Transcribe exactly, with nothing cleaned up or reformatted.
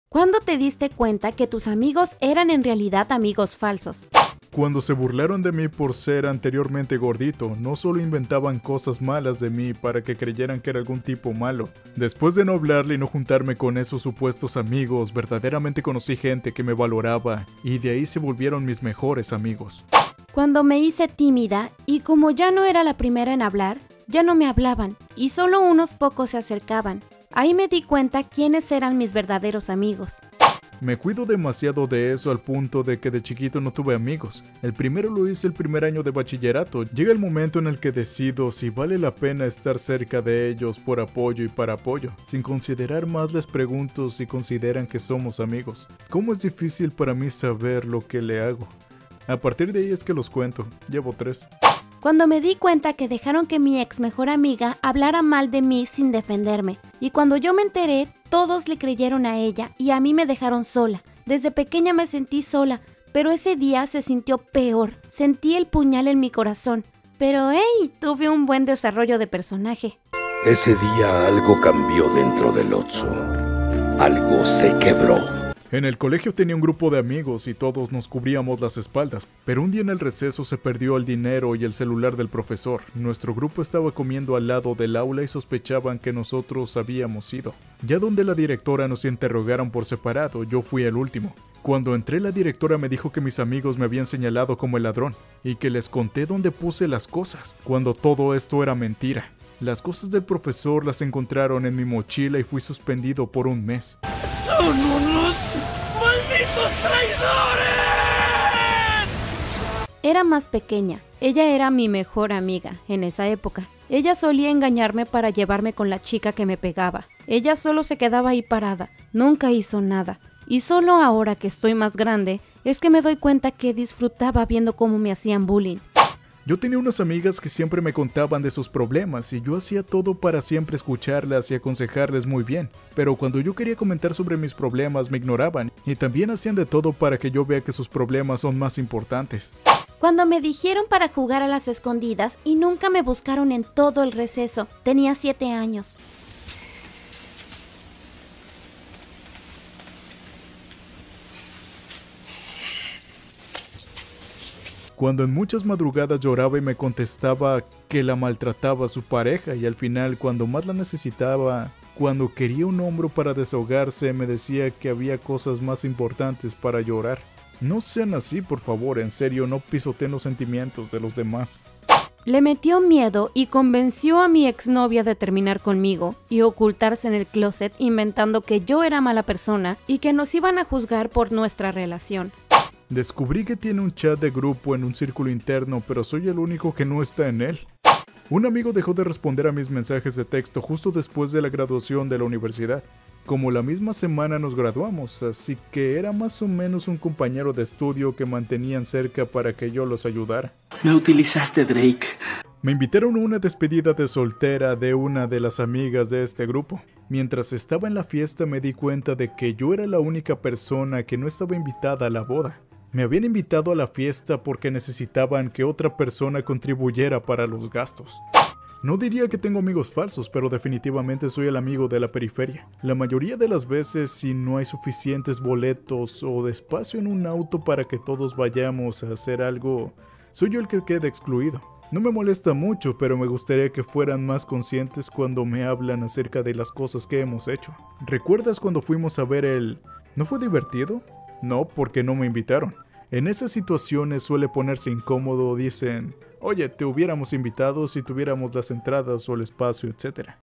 ¿Cuándo te diste cuenta que tus amigos eran en realidad amigos falsos? Cuando se burlaron de mí por ser anteriormente gordito, no solo inventaban cosas malas de mí para que creyeran que era algún tipo malo. Después de no hablarle y no juntarme con esos supuestos amigos, verdaderamente conocí gente que me valoraba y de ahí se volvieron mis mejores amigos. Cuando me hice tímida y como ya no era la primera en hablar, ya no me hablaban y solo unos pocos se acercaban. Ahí me di cuenta quiénes eran mis verdaderos amigos. Me cuido demasiado de eso al punto de que de chiquito no tuve amigos. El primero lo hice el primer año de bachillerato. Llega el momento en el que decido si vale la pena estar cerca de ellos por apoyo y para apoyo. Sin considerar más les pregunto si consideran que somos amigos. ¿Cómo es difícil para mí saber lo que le hago? A partir de ahí es que los cuento. Llevo tres. Cuando me di cuenta que dejaron que mi ex mejor amiga hablara mal de mí sin defenderme. Y cuando yo me enteré, todos le creyeron a ella y a mí me dejaron sola. Desde pequeña me sentí sola, pero ese día se sintió peor. Sentí el puñal en mi corazón. Pero hey, tuve un buen desarrollo de personaje. Ese día algo cambió dentro del Otso. Algo se quebró. En el colegio tenía un grupo de amigos y todos nos cubríamos las espaldas, pero un día en el receso se perdió el dinero y el celular del profesor. Nuestro grupo estaba comiendo al lado del aula y sospechaban que nosotros habíamos ido. Ya donde la directora nos interrogaron por separado, yo fui el último. Cuando entré, la directora me dijo que mis amigos me habían señalado como el ladrón y que les conté dónde puse las cosas, cuando todo esto era mentira. Las cosas del profesor las encontraron en mi mochila y fui suspendido por un mes. ¡Son unos malditos traidores! Era más pequeña. Ella era mi mejor amiga en esa época. Ella solía engañarme para llevarme con la chica que me pegaba. Ella solo se quedaba ahí parada. Nunca hizo nada. Y solo ahora que estoy más grande, es que me doy cuenta que disfrutaba viendo cómo me hacían bullying. Yo tenía unas amigas que siempre me contaban de sus problemas y yo hacía todo para siempre escucharlas y aconsejarles muy bien. Pero cuando yo quería comentar sobre mis problemas me ignoraban y también hacían de todo para que yo vea que sus problemas son más importantes. Cuando me dijeron para jugar a las escondidas y nunca me buscaron en todo el receso, tenía siete años. Cuando en muchas madrugadas lloraba y me contestaba que la maltrataba su pareja y al final cuando más la necesitaba, cuando quería un hombro para desahogarse, me decía que había cosas más importantes para llorar. No sean así, por favor, en serio, no pisoteen los sentimientos de los demás. Le metió miedo y convenció a mi exnovia de terminar conmigo y ocultarse en el closet inventando que yo era mala persona y que nos iban a juzgar por nuestra relación. Descubrí que tiene un chat de grupo en un círculo interno, pero soy el único que no está en él. Un amigo dejó de responder a mis mensajes de texto justo después de la graduación de la universidad. Como la misma semana nos graduamos, así que era más o menos un compañero de estudio que mantenían cerca para que yo los ayudara. Me utilizaste, Drake. Me invitaron a una despedida de soltera de una de las amigas de este grupo. Mientras estaba en la fiesta me di cuenta de que yo era la única persona que no estaba invitada a la boda. Me habían invitado a la fiesta porque necesitaban que otra persona contribuyera para los gastos. No diría que tengo amigos falsos, pero definitivamente soy el amigo de la periferia. La mayoría de las veces, si no hay suficientes boletos o de espacio en un auto para que todos vayamos a hacer algo, soy yo el que queda excluido. No me molesta mucho, pero me gustaría que fueran más conscientes cuando me hablan acerca de las cosas que hemos hecho. ¿Recuerdas cuando fuimos a ver el... ¿No fue divertido? No, porque no me invitaron. En esas situaciones suele ponerse incómodo, dicen, oye, te hubiéramos invitado si tuviéramos las entradas o el espacio, etcétera.